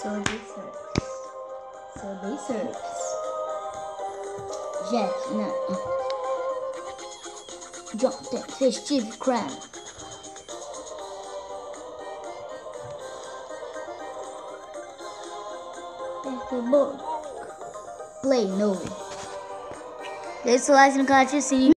So they serve. Jet, no. Jonathan, festive crab. Petersburg. Play, no. Deixa o like no canal, ativa o sininho.